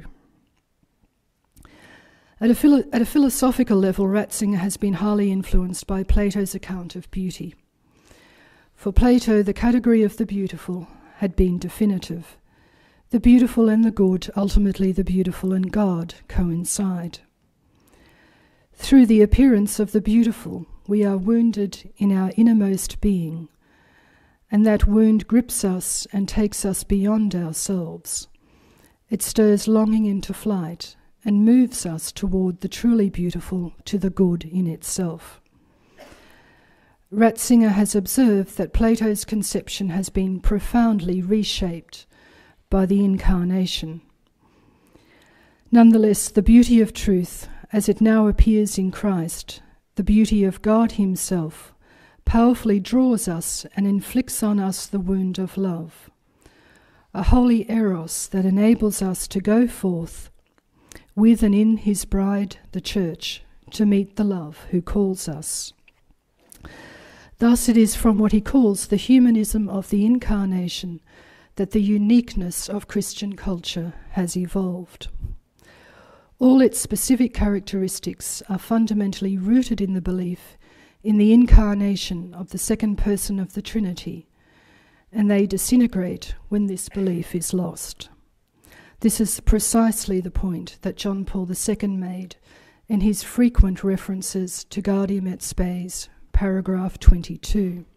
At a, philo- at a philosophical level, Ratzinger has been highly influenced by Plato's account of beauty. For Plato, the category of the beautiful had been definitive. The beautiful and the good, ultimately the beautiful and God, coincide. Through the appearance of the beautiful, we are wounded in our innermost being, and that wound grips us and takes us beyond ourselves. It stirs longing into flight and moves us toward the truly beautiful, to the good in itself. Ratzinger has observed that Plato's conception has been profoundly reshaped by the Incarnation. Nonetheless, the beauty of truth, as it now appears in Christ, the beauty of God Himself, powerfully draws us and inflicts on us the wound of love, a holy eros that enables us to go forth with and in His bride, the Church, to meet the love who calls us. Thus it is from what he calls the humanism of the Incarnation that the uniqueness of Christian culture has evolved. All its specific characteristics are fundamentally rooted in the belief in the incarnation of the second person of the Trinity, and they disintegrate when this belief is lost. This is precisely the point that John Paul the Second made in his frequent references to Gaudium et Spes, paragraph twenty-two.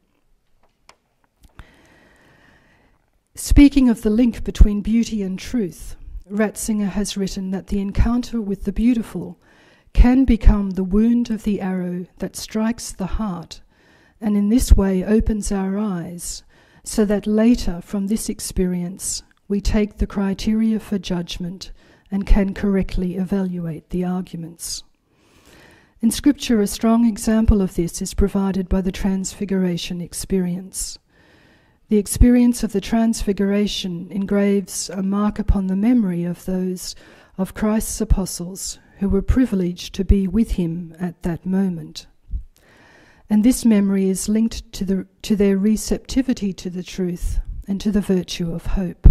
Speaking of the link between beauty and truth, Ratzinger has written that the encounter with the beautiful can become the wound of the arrow that strikes the heart, and in this way opens our eyes, so that later from this experience we take the criteria for judgment and can correctly evaluate the arguments. In Scripture, a strong example of this is provided by the Transfiguration experience. The experience of the Transfiguration engraves a mark upon the memory of those of Christ's apostles who were privileged to be with him at that moment. And this memory is linked to, the, to their receptivity to the truth and to the virtue of hope.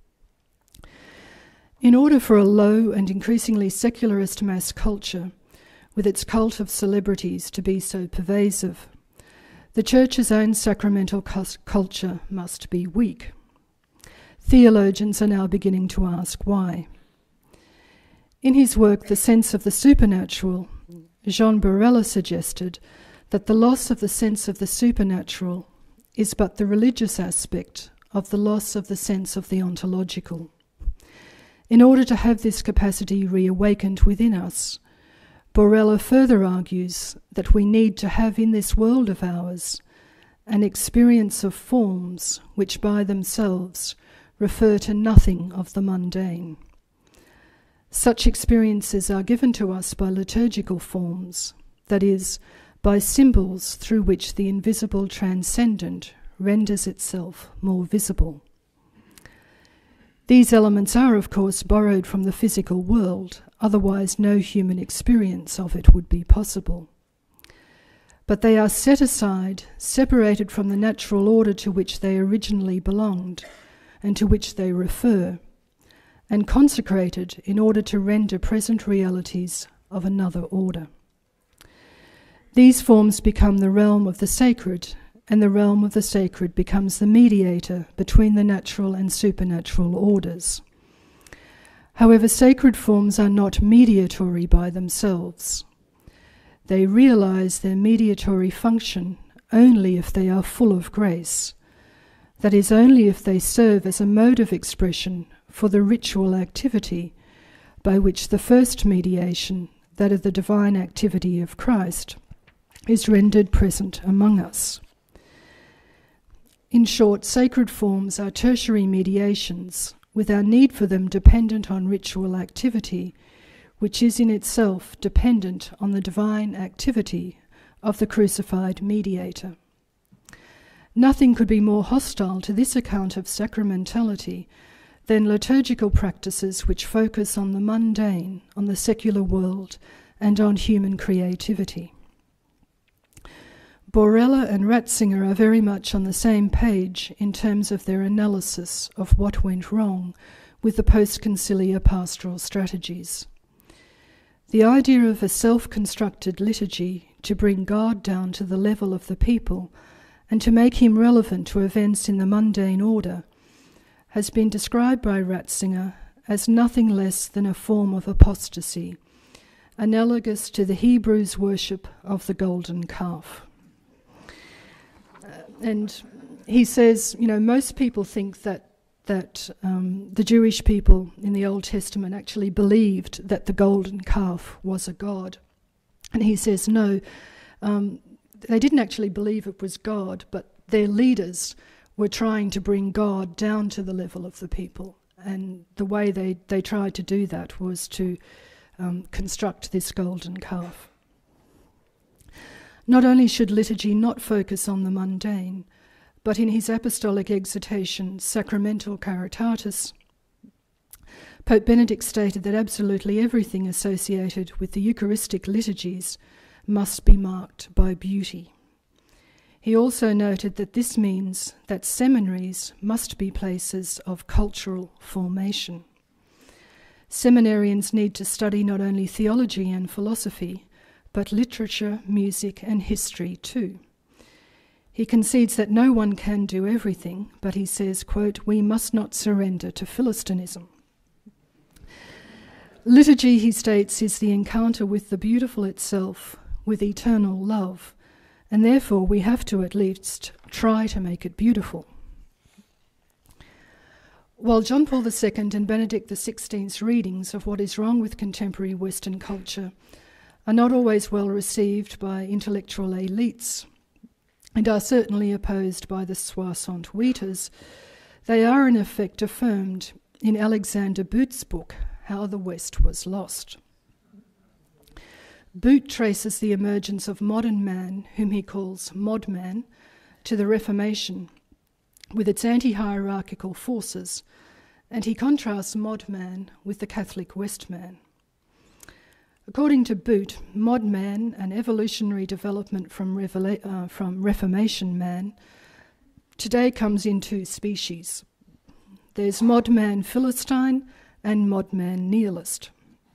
In order for a low and increasingly secularist mass culture, with its cult of celebrities, to be so pervasive, the Church's own sacramental culture must be weak. Theologians are now beginning to ask why. In his work, The Sense of the Supernatural, Jean Borella suggested that the loss of the sense of the supernatural is but the religious aspect of the loss of the sense of the ontological. In order to have this capacity reawakened within us, Borella further argues that we need to have in this world of ours an experience of forms which by themselves refer to nothing of the mundane. Such experiences are given to us by liturgical forms, that is, by symbols through which the invisible transcendent renders itself more visible. These elements are, of course, borrowed from the physical world, otherwise no human experience of it would be possible. But they are set aside, separated from the natural order to which they originally belonged and to which they refer, and consecrated in order to render present realities of another order. These forms become the realm of the sacred, and the realm of the sacred becomes the mediator between the natural and supernatural orders. However, sacred forms are not mediatory by themselves. They realize their mediatory function only if they are full of grace, that is, only if they serve as a mode of expression for the ritual activity by which the first mediation, that of the divine activity of Christ, is rendered present among us. In short, sacred forms are tertiary mediations, with our need for them dependent on ritual activity, which is in itself dependent on the divine activity of the crucified mediator. Nothing could be more hostile to this account of sacramentality than liturgical practices which focus on the mundane, on the secular world, and on human creativity. Borella and Ratzinger are very much on the same page in terms of their analysis of what went wrong with the post-conciliar pastoral strategies. The idea of a self-constructed liturgy to bring God down to the level of the people and to make him relevant to events in the mundane order has been described by Ratzinger as nothing less than a form of apostasy, analogous to the Hebrews' worship of the golden calf. And he says, you know, most people think that that um, the Jewish people in the Old Testament actually believed that the golden calf was a god. And he says, no, um, they didn't actually believe it was God, but their leaders were trying to bring God down to the level of the people. And the way they, they tried to do that was to um, construct this golden calf. Not only should liturgy not focus on the mundane, but in his apostolic exhortation, Sacramental Caritatis, Pope Benedict stated that absolutely everything associated with the Eucharistic liturgies must be marked by beauty. He also noted that this means that seminaries must be places of cultural formation. Seminarians need to study not only theology and philosophy, but literature, music, and history too. He concedes that no one can do everything, but he says, quote, "We must not surrender to Philistinism." Liturgy, he states, is the encounter with the beautiful itself, with eternal love, and therefore we have to at least try to make it beautiful. While John Paul the Second and Benedict the Sixteenth's readings of what is wrong with contemporary Western culture are not always well received by intellectual elites and are certainly opposed by the soixante-huiters, they are in effect affirmed in Alexander Boot's book, How the West Was Lost. Boot traces the emergence of modern man, whom he calls mod man, to the Reformation, with its anti-hierarchical forces, and he contrasts mod man with the Catholic West man. According to Boot, mod man, an evolutionary development from, revela- uh, from Reformation man, today comes in two species. There's mod man Philistine and mod man nihilist.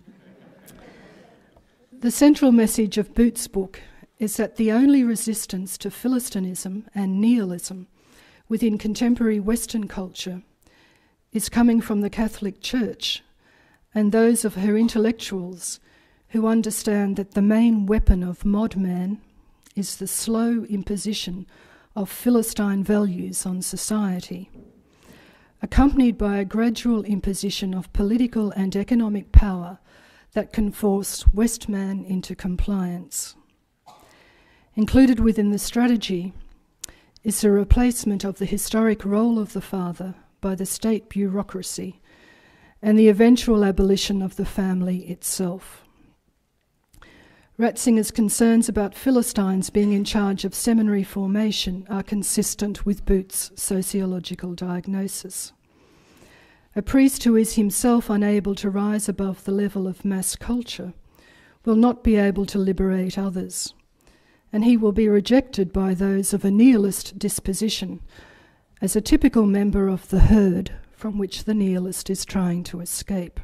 The central message of Boot's book is that the only resistance to Philistinism and nihilism within contemporary Western culture is coming from the Catholic Church and those of her intellectuals who understand that the main weapon of mod man is the slow imposition of Philistine values on society, accompanied by a gradual imposition of political and economic power that can force Westman into compliance. Included within the strategy is the replacement of the historic role of the father by the state bureaucracy and the eventual abolition of the family itself. Ratzinger's concerns about Philistines being in charge of seminary formation are consistent with Boot's sociological diagnosis. A priest who is himself unable to rise above the level of mass culture will not be able to liberate others, and he will be rejected by those of a nihilist disposition as a typical member of the herd from which the nihilist is trying to escape.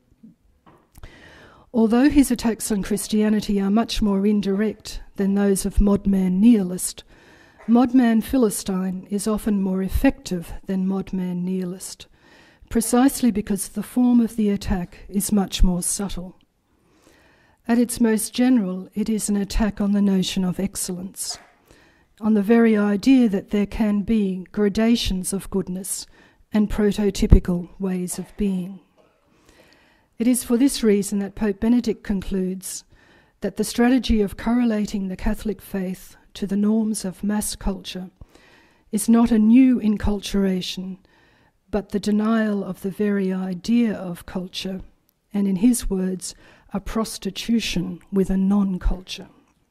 Although his attacks on Christianity are much more indirect than those of modman nihilist, modman Philistine is often more effective than modman nihilist, precisely because the form of the attack is much more subtle. At its most general, it is an attack on the notion of excellence, on the very idea that there can be gradations of goodness and prototypical ways of being. It is for this reason that Pope Benedict concludes that the strategy of correlating the Catholic faith to the norms of mass culture is not a new enculturation, but the denial of the very idea of culture, and in his words, a prostitution with a non-culture.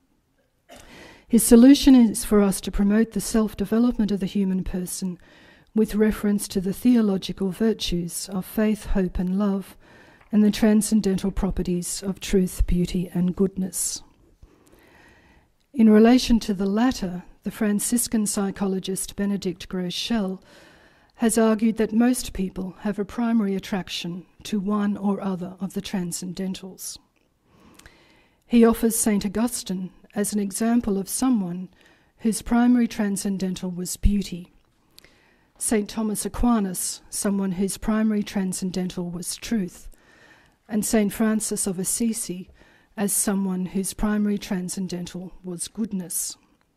His solution is for us to promote the self-development of the human person with reference to the theological virtues of faith, hope and love, and the transcendental properties of truth, beauty and goodness. In relation to the latter, the Franciscan psychologist Benedict Groeschel has argued that most people have a primary attraction to one or other of the transcendentals. He offers Saint Augustine as an example of someone whose primary transcendental was beauty, Saint Thomas Aquinas, someone whose primary transcendental was truth, and Saint Francis of Assisi as someone whose primary transcendental was goodness.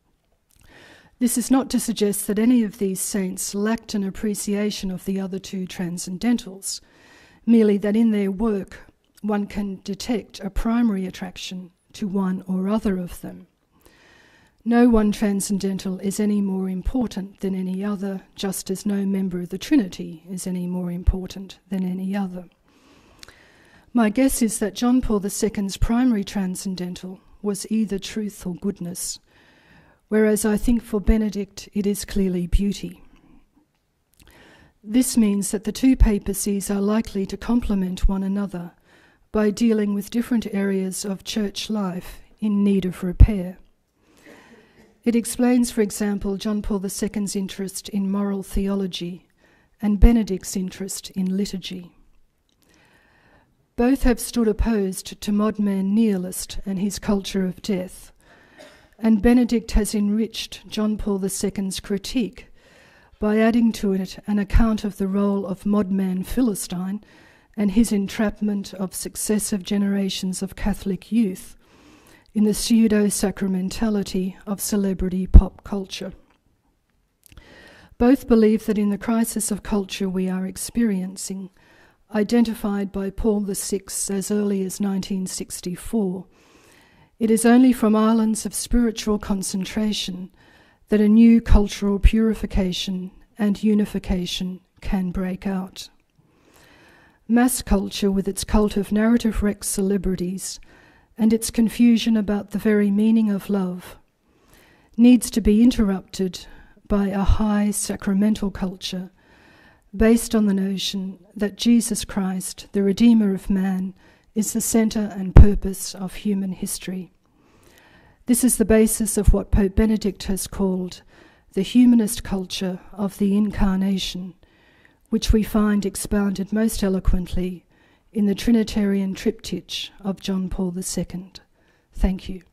This is not to suggest that any of these saints lacked an appreciation of the other two transcendentals, merely that in their work one can detect a primary attraction to one or other of them. No one transcendental is any more important than any other, just as no member of the Trinity is any more important than any other. My guess is that John Paul the Second's primary transcendental was either truth or goodness, whereas I think for Benedict it is clearly beauty. This means that the two papacies are likely to complement one another by dealing with different areas of church life in need of repair. It explains, for example, John Paul the Second's interest in moral theology and Benedict's interest in liturgy. Both have stood opposed to modman nihilist and his culture of death, and Benedict has enriched John Paul the Second's critique by adding to it an account of the role of modman Philistine and his entrapment of successive generations of Catholic youth in the pseudo-sacramentality of celebrity pop culture. Both believe that in the crisis of culture we are experiencing, identified by Paul the Sixth as early as nineteen sixty-four, it is only from islands of spiritual concentration that a new cultural purification and unification can break out. Mass culture, with its cult of narrative wreck celebrities and its confusion about the very meaning of love, needs to be interrupted by a high sacramental culture based on the notion that Jesus Christ, the Redeemer of man, is the centre and purpose of human history. This is the basis of what Pope Benedict has called the humanist culture of the Incarnation, which we find expounded most eloquently in the Trinitarian triptych of John Paul the Second. Thank you.